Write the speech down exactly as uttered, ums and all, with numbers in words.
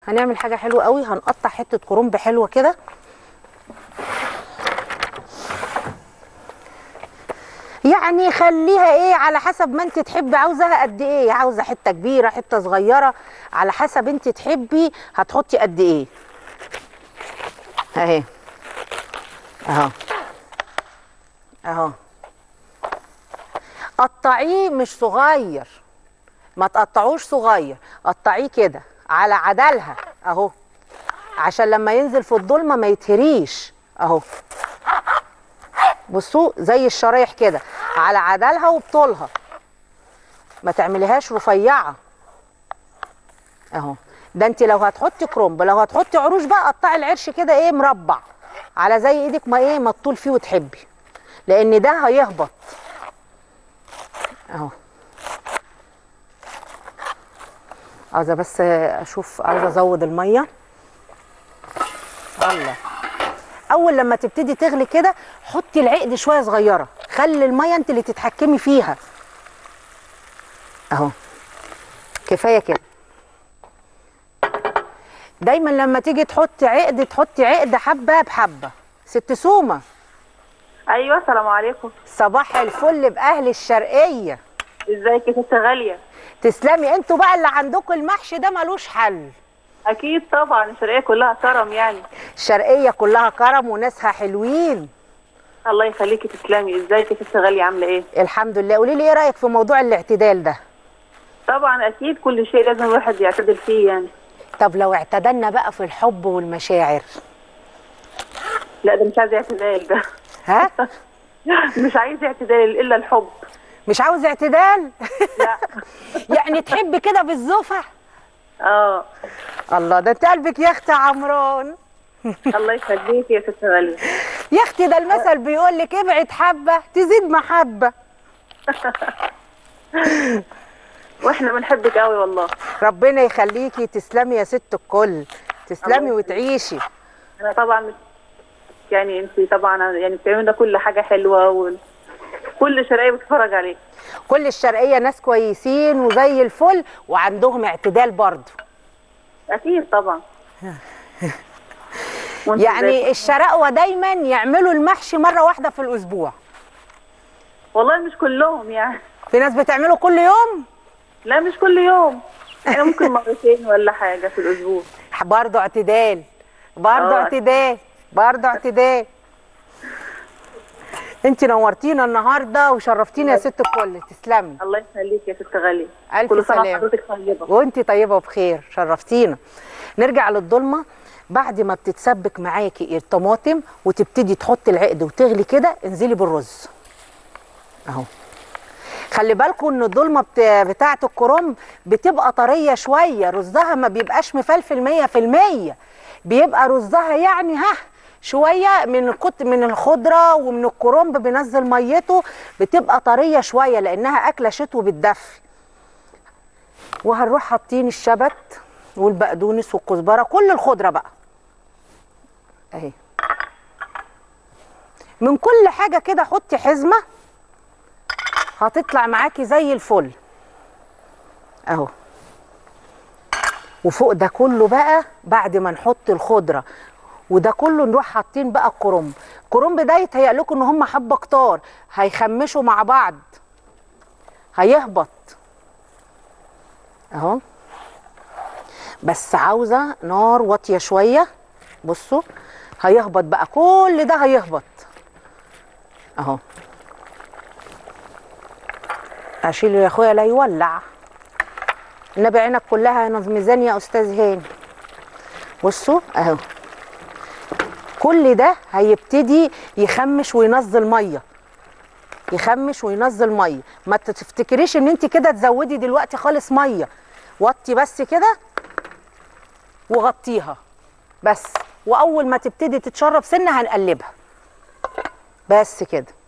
هنعمل حاجه حلوه قوي، هنقطع حته كرنب حلوه كده. يعني خليها ايه على حسب ما انت تحبي، عاوزاها قد ايه، عاوزه حته كبيره حته صغيره، على حسب انت تحبي هتحطي قد ايه. اهي اهو اهو. قطعيه مش صغير، ما تقطعوش صغير، قطعيه كده على عدلها اهو، عشان لما ينزل في الضلمه ما يتهريش اهو. بصوا زي الشرايح كده على عدلها وبطولها، ما تعمليهاش رفيعه اهو. ده انت لو هتحطي كرنب، لو هتحطي عروش بقى قطعي العرش كده ايه مربع، على زي ايدك ما ايه ما تطول فيه وتحبي، لان ده هيهبط اهو. عاوزه بس اشوف، عاوزه ازود الميه. الله، اول لما تبتدي تغلي كده حطي العقد شويه صغيره، خلي الميه انت اللي تتحكمي فيها اهو. كفايه كده. دايما لما تيجي تحطي عقد تحطي عقد حبه بحبه. ست سومه. ايوه السلام عليكم. صباح الفل باهل الشرقيه. ازيك يا ست غاليه؟ تسلمي. انتوا بقى اللي عندكم المحشي ده ملوش حل. اكيد طبعا، الشرقيه كلها كرم يعني. الشرقيه كلها كرم وناسها حلوين. الله يخليكي تسلمي. ازيك يا ست غاليه عامله ايه؟ الحمد لله. قولي لي ايه رايك في موضوع الاعتدال ده؟ طبعا اكيد كل شيء لازم الواحد يعتدل فيه يعني. طب لو اعتدلنا بقى في الحب والمشاعر؟ لا ده مش عايز اعتدال ده. ها؟ مش عايز اعتدال الا الحب. مش عاوز اعتدال؟ لا. يعني تحبي كده بالزوفه؟ اه. الله، ده انت قلبك يا اختي عمران. الله يخليكي يا ست غاليه. يا اختي ده المثل بيقول لك ابعد حبه تزيد محبه. واحنا بنحبك قوي والله. ربنا يخليكي. تسلمي يا ست الكل، تسلمي وتعيشي. انا طبعا يعني انت طبعا يعني بتعملي لنا كل حاجه حلوه، وكل شرقيه بتتفرج عليك. كل الشرقيه ناس كويسين وزي الفل وعندهم اعتدال برضه. اكيد طبعا. يعني الشرقوه دايما يعملوا المحشي مره واحده في الاسبوع. والله مش كلهم يعني. في ناس بتعمله كل يوم؟ لا مش كل يوم، يعني ممكن مرتين ولا حاجه في الاسبوع. برضه اعتدال، برضه اعتدال، برضه اعتدال. انت نورتينا النهارده وشرفتينا يا ست الكل. تسلمي. الله يخليك يا ست غاليه. الف كل سنه سلامه. وحضرتك طيبه. وانت طيبه وبخير، شرفتينا. نرجع للضلمه. بعد ما بتتسبك معاكي الطماطم وتبتدي تحطي العقد وتغلي كده، انزلي بالرز اهو. خلي بالكم ان الضلمه بتاعه الكرنب بتبقى طريه شويه، رزها ما بيبقاش مفلفل مية في المية، بيبقى رزها يعني ها شويه من الكت من الخضره ومن الكرنب بينزل ميته، بتبقى طريه شويه لانها اكله شتوي بتدفي. وهنروح حاطين الشبت والبقدونس والكزبره، كل الخضره بقى اهي. من كل حاجه كده حطي حزمه هتطلع معاكي زي الفل اهو. وفوق ده كله بقى بعد ما نحط الخضره وده كله نروح حاطين بقى الكرنب. الكرنب ده يتهيأ لكم ان هم حبه كتار، هيخمشوا مع بعض، هيهبط اهو. بس عاوزه نار واطيه شويه. بصوا هيهبط بقى، كل ده هيهبط اهو. اشيله يا اخويا لا يولع. النبي عينك كلها ميزان يا استاذ هاني. بصوا اهو، كل ده هيبتدي يخمش وينزل ميه، يخمش وينزل ميه. ما تفتكريش ان انت كده تزودي دلوقتي خالص ميه، وطي بس كده وغطيها بس، واول ما تبتدي تتشرب سنه هنقلبها بس كده.